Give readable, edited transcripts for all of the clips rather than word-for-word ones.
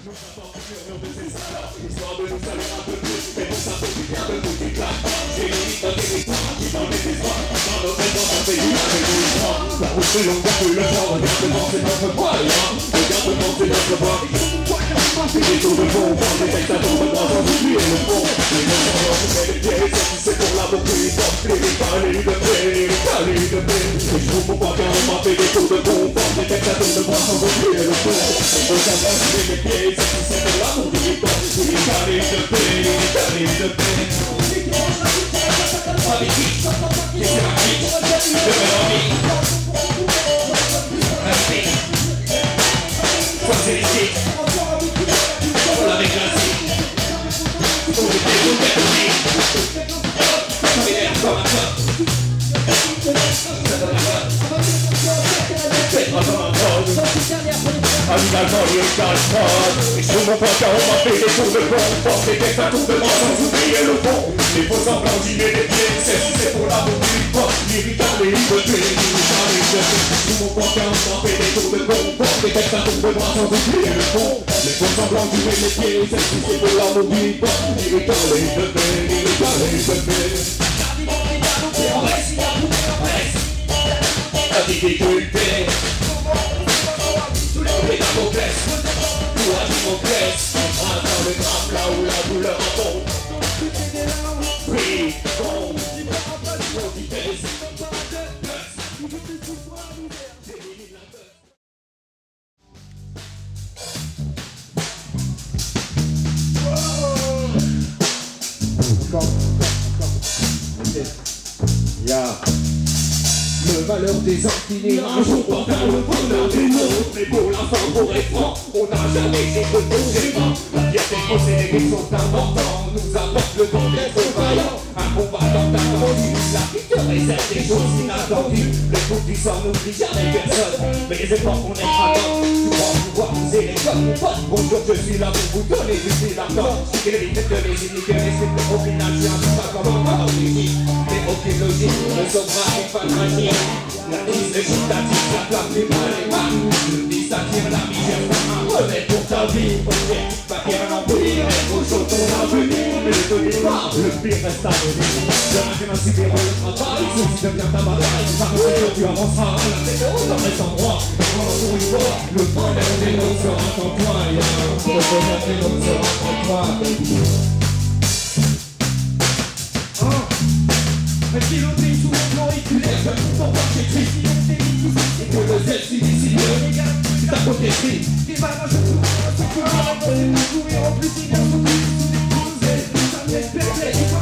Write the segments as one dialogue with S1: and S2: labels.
S1: Nous attendons le murmure de ces salades, histoire de nous saluer un peu plus, mais nous savons du bien de nous déclare. J'ai limite un territoire qui dans les espoirs, dans nos rêves, dans un pays avec nous histoire. La route est longue, depuis le temps, regarde devant, c'est notre moyen. Regarde devant, c'est notre voie. C'est des tours de fond, quand les textes attendent de droit sans oublier le fond. Les gens sont là, c'est les pieds, c'est pour l'amour qui porte. Les palais de paix, les palais de paix. Et je trouve pourquoi quand on m'a fait des tours de confort, les textes attendent de droit sans oublier le fond. On s'avance les pieds, c'est pour l'amour qui porte. Les palais de paix, les palais de paix. Avec qui? Et c'est ma vie, de mélodie. Avec ça c'est les titres. On l'avait classé. On était au permis. Ça m'est l'air comme un top. Faites-moi comme un top. Amicalement, il est calme. Et sur mon pote, on m'a fait des tours de confort. Des textes à tour de bras sans oublier le fond. Les faux semblants d'y met des pieds. C'est pour l'amour du pop. L'irritant, les libertés, l'irritant, les libertés. Sur mon pote, on m'a fait des tours de confort. Des textes à tour de bras sans oublier le fond. Les faux semblants d'y met des pieds. C'est pour l'amour du pop. L'irritant, les libertés, l'irritant, les libertés. La difficulté. Les Damoclès, pour la Damoclès, attends le drame là où la douleur tombe. Pris, tombe, on vitesse. Le malheur des uns finira un jour pour faire le bonheur des nôtres. Mais pour la fin, pour être franc, on n'a jamais été que ton schéma. La fierté possédée qui sont importants nous apporte le don d'être vaillant. Un combattant attendu, la vie te réserve des choses inattendues. Les coups du sang n'oublient jamais personne, mais les efforts qu'on est attend. Tu crois pouvoir nous aider comme mon pote. Bonjour, je suis là pour vous donner du fil à temps. Je suis l'évite de les inhiber, mais c'est que au final, je suis pas comme encore musique. Mais aucune logique ne sauvera une fin tragique. La crise est chitative, la flamme du mal est mal. Le dis s'attire la misère, un remède pour ta vie. Ok, pas qu'il y ait un empire, mais au chaud ton avenir. Mais le départ, le pire reste à venir. Demain tu vas subir le travail, ceci devient ta bataille. Par contre tu avanceras, la tête haute dans cet endroit. Et pendant pour une fois, le bonheur des nôtres sera en toi. Le bonheur des nôtres sera en toi. Un piloté sous le plan éculaire, je ne comprends pas que j'ai triste. Et que le zèle s'y décide, c'est à côté de lui. Des malades, je trouve un truc que l'on a posé pour courir en plus, il y a son plus. Ça me laisse perplexe.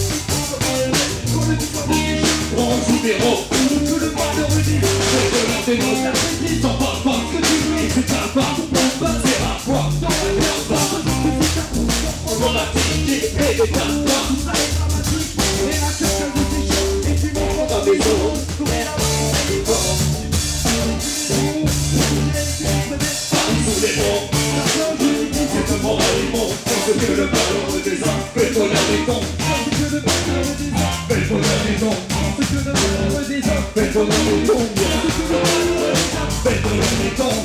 S1: On joue des rôles, que le malheureux dit. C'est que l'un des nôtres, la maîtrise, t'en parle pas, ce que tu veux, c'est ta part. C'est à quoi, dans la merde, on va m'attendre, et des tas de pas. Et la cherche de tes choses, et tu m'en dans des eaux. Sous les mots, c'est un moral immonde. Parce que le malheur des uns fait le bonheur des ondes. Fait le bonheur des ondes. Fait le bonheur des ondes. Fait le bonheur des ondes.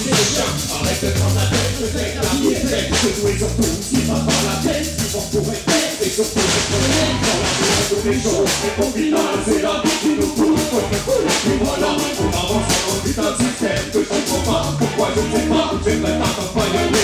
S1: le chien. Arrête de prendre la tête, je sais que la vie est faite. Je jouer surtout, si va pas la tête, si vont pour être bête. Et surtout, je connais dans la vie de tous les jours. Et au final, c'est la vie qui nous pousse. Faut que cool, et voilà, on avance dans le putain de système que je comprends pas. Pourquoi je ne sais pas, j'aimerais ta campagne.